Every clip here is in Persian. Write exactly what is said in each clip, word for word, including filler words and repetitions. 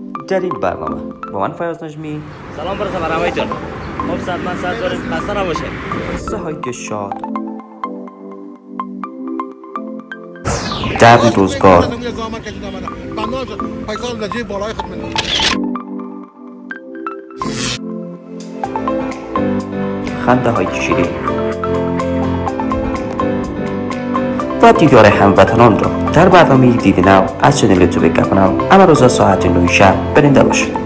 در این برنامه با من فیاض نجمی سلام برسه بر همایتون. خب صد من صد دارید خسته نباشه. قصه های شاد درد روزگار خنده های شیرین و دیدار هموطنان را در برنامه دید نو از چنل یوتیوب گپ نو اما روزا ساعت نه شب برنده باشید.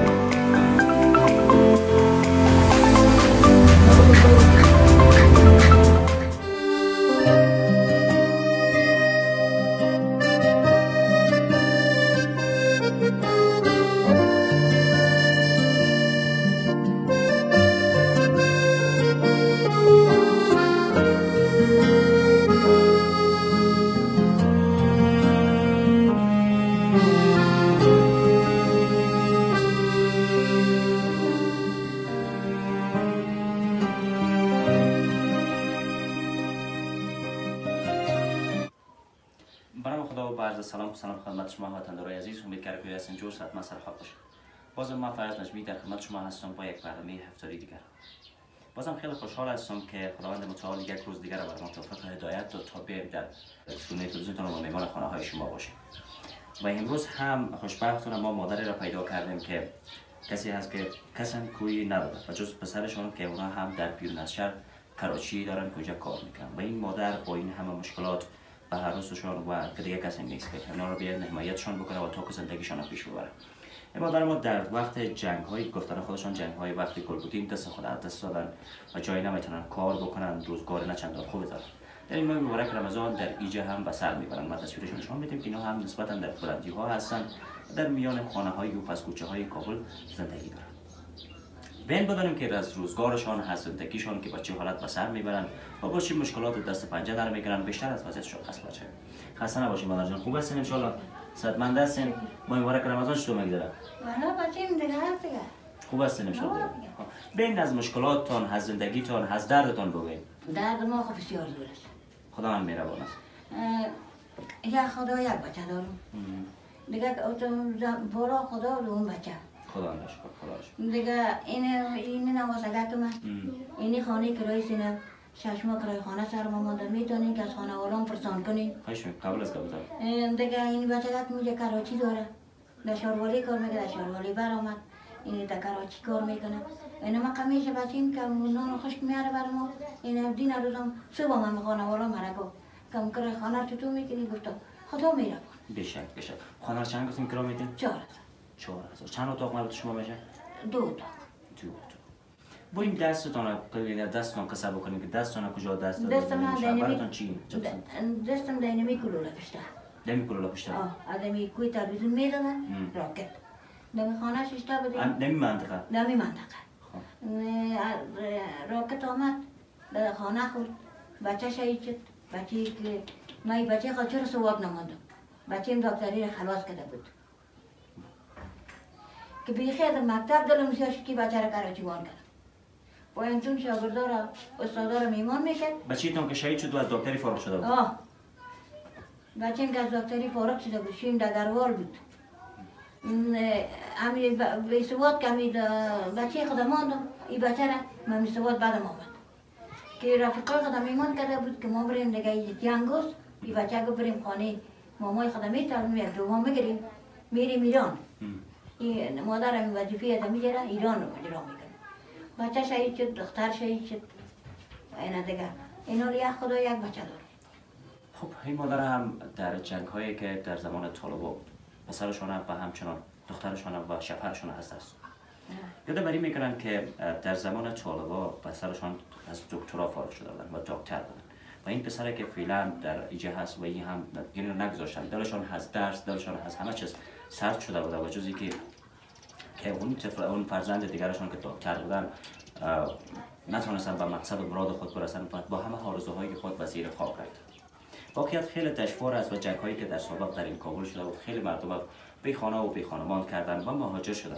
برام خدا و عرض سلام و سلام خدمت شما وطندارای عزیز. امیدوارم که هستین جور صحت سرحال باشید. بازم من فیاض نجمی در خدمت شما هستم با یک برنامه هفتاری دیگر. بازم خیلی خوشحال هستم که خداوند متعال یک روز دیگر را برام توفیق و هدایت داد تا بیایم در استودیوی تلویزیونتون و مهمان خانه های شما باشیم. و امروز هم خوشبختانه ما مادری را پیدا کردیم که کسی هست که کسان کوی نداره و جز پسرشون که اونا هم در بیرون از شهر کراچی دارن کجا کار میکنن و این مادر با این همه مشکلات و هر روزشون و که دیگه کسی نیست که اونا رو بیاد حمایتشون بکنه و تا که زندگیشون رو پیش ببره. این مادر ما در وقت جنگ های گفتن خودشان جنگ های وقتی گلبودین دست خود از دست دادن و جایی نمیتونن کار بکنن، روزگار نه چندان خوب دارن. در این ماه مبارک رمضان در ایجه هم به سر میبرن. ما تصویرشون نشون میدیم که اینا هم نسبتا در بلندی ها هستن در میان خانه های و پس کوچه های کابل زندگی دارن. بین بدانیم که از روزگارشان از زندگیشان که با چه حالت به سر میبرن و با چه مشکلات دست پنجه در میگیرن بیشتر از وضعیتشون هست. بچه خسته نباشید مادر جان، خوب هستین ان شاء الله؟ صحتمند هستین؟ ماه مبارک رمضان چطور میگذره؟ والا بچه‌م دیگه هست دیگه. خوب هستین ان شاء الله؟ بین از مشکلاتتان، از زندگیتان، از دردتان بگوین. درد ما خب بسیار دور است. خدا من مهربان است. یا خدا یک بچه دارم. دیگه برا خدا و اون بچه. خدا نشکر، خدا نشکر. دیگه این این نوازگت من. اینی خانه کرای سینه. شش ماه کرای خانه سر ما مانده میتونین که از خانه والام پرسان کنین. خواهش می‌کنم قبل از قبل. دیگه این بچه‌ت میگه کراچی داره. در شاروالی کار میکنه، در شاروالی برآمد. این در کراچی کار میکنه. اینا ما کمیشه بچیم که نون خشک میاره برای ما. این دین روزم صبح من خانه والا مرا کم کرای خانه چطور میکنی گفتم خدا میره. بشک بشک. خانه چند گفتیم کرا میدین؟ چهار هزار. چهار هزار. چند اتاق مربوط شما میشه؟ دو اتاق. دو اتاق. با این دستتان که دستتان کسب بکنیم که دستتان کجا دست داده؟ دست من دینمی. براتون چی؟ دستم دینمی کلوله پشته. دمی کلوله پشته. آه، آدمی کوی تلویزیون میدادن راکت. دمی خانه ششته بودیم. دمی منطقه. دمی منطقه. راکت آمد در خانه خورد. بچه شهید شد. بچه که من بچه خود چرا سواب نماندم. بچه‌م دکتری را خلاص کرده بود. که بیخی از مکتب دلم سیاست که بچه را کراچی وان کردم. با اینتون شاگردا را استادا را میمان میکرد. بچه‌تون که شهید شد و از دکتری فارغ شده بود. آه. بچه‌م که از دکتری فارغ شده بود، شیم دگروال بود. امی به سواد که امی بچه خودم ماندم، این بچه را من سواد بعدم آمد. که رفیقای خودم میمان کرده بود که ما بریم دیگه جنگوس، این بچه رو بریم خانه مامای خودم میتونم یک دوام میگیریم میریم ایران. این مادرم وظیفه از میگیره ایران رو اجرا میکنه. بچه شهید شد، دختر شهید شد. اینا دیگه اینا رو یک خدا یک بچه داره. خب این مادر هم در جنگ هایی که در زمان طالبان پسرشون و همچنان دخترشون و شوهرشون هست است. یادآوری میکنن که در زمان طالبان پسرشون از دکترا فارغ شده بودن و دکتر بودن. و این پسره که فعلا در ایجه هست و این هم یعنی نگذاشتن دلشون از درس دلشون از همه چیز سرد شده بوده و جزی که که اون طفل اون فرزند دیگرشون که دکتر بودن نتونستن به مقصد و مراد خود برسن با همه آرزوهای خود به زیر خاک رفتن. واقعیت خیلی دشوار است و جنگ‌هایی که در سابق در این کابل شده بود خیلی مردم بی خانه و بی خانمان کردن و مهاجر شدن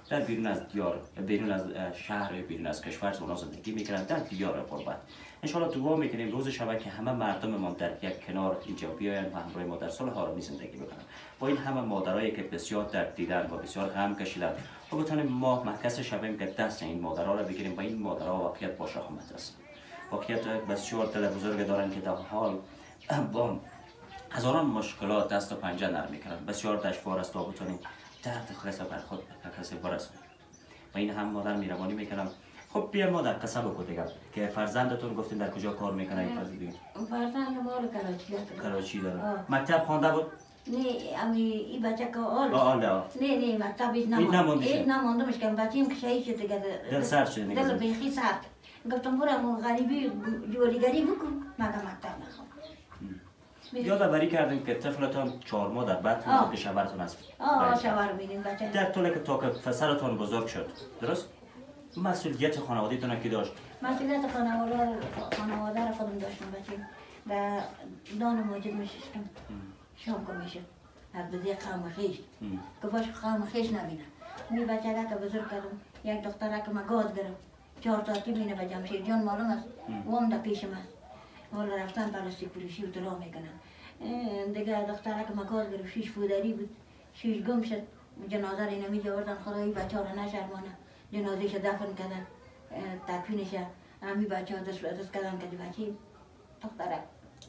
در بیرون از دیار، بیرون از شهر، بیرون از کشور اونا زندگی میکنن در دیار غربت. انشالله دعا میکنیم روز شب که همه مردممون در یک کنار اینجا بیاین و همراه ما در صلح آرامی زندگی بکنن. با این همه مادرایی که بسیار درد دیدن و بسیار غم کشیدن و بتونیم ما محکس شویم که دست این مادرها را بگیریم و این مادرها واقعیت با شهامت است. واقعیت بسیار دل بزرگ دارن که در حال با هزاران مشکلات دست و پنجه نرم میکنن. بسیار دشوار است تا بتونیم درد خاص بر خود کسی برسونیم. و این هم مادر میروانی میکنم. خب بیا مادر قصه بگو دیگه که فرزندتون گفتین در کجا کار میکنه این فرزند؟ فرزند مال کراچی است. کراچی داره. مکتب خوانده بود؟ نه امی این بچه که آل آل نه نه مکتب هیچ نماند هیچ نمانده میشکن بچه ایم که شهید شد دیگه دل سرد شده دل بیخی سرد گفتم برم غریبی جولیگری بکن مگه مکتب نخوام یادآوری کردیم که طفلتان چهار ماه در بطن که شوهرتون است. آه شوهر بینیم بچه در طول که تا که پسرتان بزرگ شد درست؟ مسئولیت خانواده‌تون کی داشت؟ مسئولیت خانواده خانواده را خودم داشتم بچه در دان موجود میشستم شام که میشد از بده قوم خیش که باش قوم خیش نبینم می بچه را که بزرگ کردم یک دختر را که ما گاز گرم چهار ساعتی بینه به جمشید جان معلوم است وام در پیشم است حالا رفتن پرستی پولیسی و درام میکنن دیگه دختر را که ما گاز گرم شیش فودری بود شیش گم شد جنازه را اینمی جاوردن خدایی بچه ها را نشرمانه جنازه شد دفن کردن تکفینش همی بچه ها دست دست کردن که بچه دختر را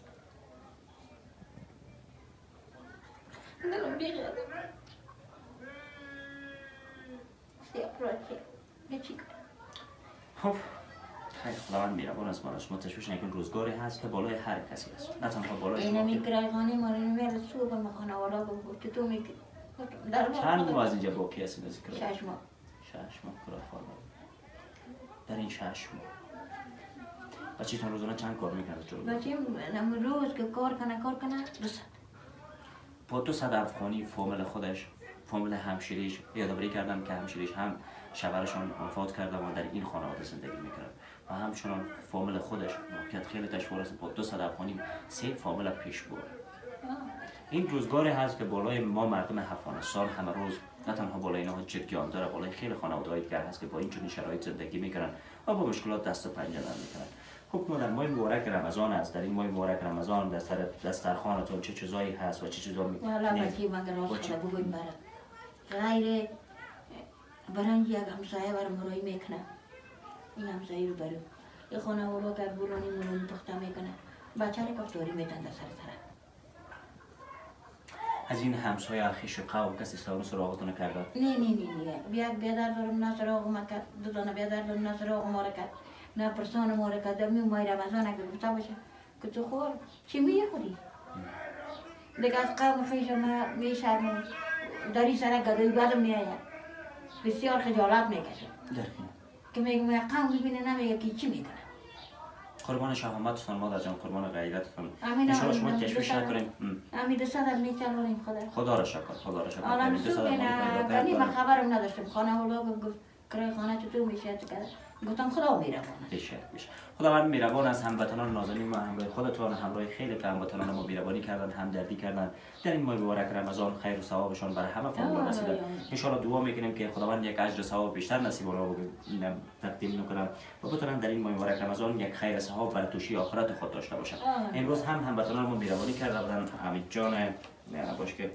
دلم بیغیره خب خیلی خداوند میربان است ماراش متشویش نکن روزگاری هست که بالای هر کسی است نه تنها بالای اینه میکرای خانی ما رو میره سو به مخانه والا بگو که تو میکر چند ماه از اینجا باقی هستی به ذکر شش ماه شش ماه خدا فرمان در این شش ماه بچه‌تون روزانه چند کار میکنه جلو بچه روز که کار کنه کار کنه دو صد با دو صد افغانی فامیل خودش فامیل همشیریش یادآوری کردم که همشیریش هم شوهرشان وفات کرده و در این خانواده زندگی میکرد و همچنان فامیل خودش واقعیت خیلی دشوار است با دو صد افغانی سه فامیل پیش برد. این روزگاری هست که بالای ما مردم افغانستان همه روز نه تنها بالای اینها جدگیان داره بالای خیلی خانواده‌های دیگر هست که با این چنین شرایط زندگی میکنن و با مشکلات دست و پنجه نرم میکنن. خب ما در ماه مبارک رمضان است در این ماه مبارک رمضان در سر دسترخوانتون چه چیزایی هست و چه چیزا می والا بچه من راست خدا بگویم برات غیر برنج یک همسایه برام روی میکنه این همسایه رو برو این خانه ولو که بولانی مولانی تخته میکنه بچه رو کفتوری میتن در سر سر از این همسایه خیش و قوم کسی سلام سراغتون کرده؟ نه نه نه نه بیا بیادر دارم نه سراغ ما کرد دو دانه بیادر دارم نه سراغ ما را کرد نه پرسان ما را کرد می مای رمضان اگه گفته باشه که تو خور چی میخوری؟ دیگه از قوم خیش ما میشرمم داری سر گدایی بدم میآید بسیار خجالت میکشه که میگم قوم ببینه نمیگه که چی میکنه قربان شهامتتون مادر جان قربان غیرتتون امین ان شما تشویش نکنیم امید صدر میچلونیم خدا خدا را شکر خدا را شکر آرام سو نه کنی من خبرم نداشتم خانه ولا گفت کرای خانه چطور میشه تو کرد گفتم خدا میروانه بشه بشه خداوند میروان از هموطنان نازنین و همراه خودتون همراه خیلی هموطنان ما بیروانی کردن همدردی کردن در این ماه مبارک رمضان خیر و ثوابشان برای همه فامیل رسیده ان شاء الله دعا میکنیم که خداوند یک اجر ثواب بیشتر نصیب اونا بگه تقدیم میکنم و بتونن در این ماه مبارک رمضان یک خیر ثواب برای توشی آخرت خود داشته باشن امروز هم هموطنان ما بیروانی کرده بودن حمید جان باش که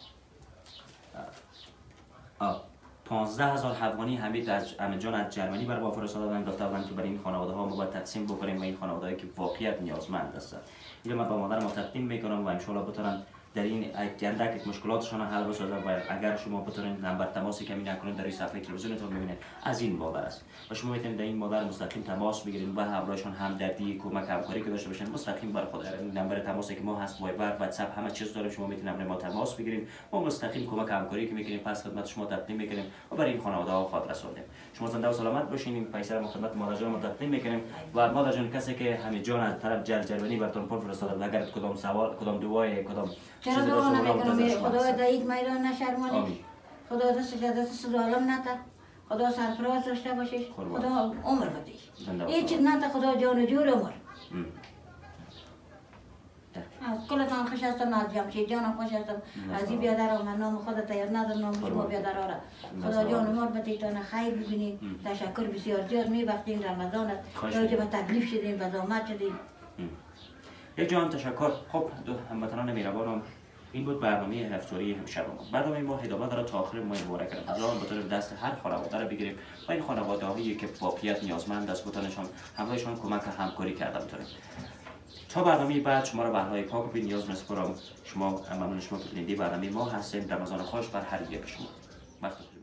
پانزده هزار افغانی حمید از حمید جان از جرمنی برای ما فرستاده بودن گفته بودن که برای این خانواده ها ما باید تقسیم بکنیم و این خانواده که واقعیت نیازمند هستند اینو من با مادر ما تقدیم میکنم و ان شاء الله بتونن در این اندک مشکلاتشان حل بسازن و اگر شما بتونید نمبر تماسی کمی نکنید در این صفحه تلویزیونتون ببینید از این مادر است و شما میتونید در این مادر مستقیم تماس بگیرید و همراهشان همدردی کمک همکاری که داشته باشن مستقیم برای خود نمبر تماسی که ما هست وایبر واتساپ همه چیز داریم شما میتونید با ما تماس بگیرید ما مستقیم کمک همکاری که میکنیم پس خدمت شما تقدیم میکنیم و برای این خانواده ها خاطر رسوندیم شما زنده و سلامت باشین این پیسر ما خدمت مادر جان تقدیم میکنیم و مادر جان کسی که همین جان از طرف جر جرمنی براتون پول فرستاده اگر کدام سوال کدام دعای کدام چرا دعا نمیکنم خدا در یک میدان نشرمانی خدا دست دست ظالم نکرد خدا سرفراز داشته باشیش خدا عمر بدهش هیچ چیز نتا خدا جان و جور عمر از کلتان خوش هستم، از جمشید جانم خوش هستم، از این بیادر من نام خود تیار ندارم، نام شما بیادر را خدا جان ما بتیتان خیر ببینید. تشکر بسیار زیاد میبختیم رمضان است راجع به تکلیف شدیم و زحمت شدیم. یک جان تشکر. خب هموطنان مهربانم، این بود برنامه هفتاری امشب ما. برنامه ما ادامه داره تا آخر ماه مبارک رمضان، بطور دست هر خانواده رو بگیریم و این خانواده‌هایی که واقعیت نیازمند است بتونشون همراهشون کمک همکاری کرده بتونیم. تا برنامه بعد شما رو به الله پاک و بی نیاز میسپارم. شما ممنون شما که بیننده برنامه ما هستیم. رمضان خوش بر هر یک شما. وقت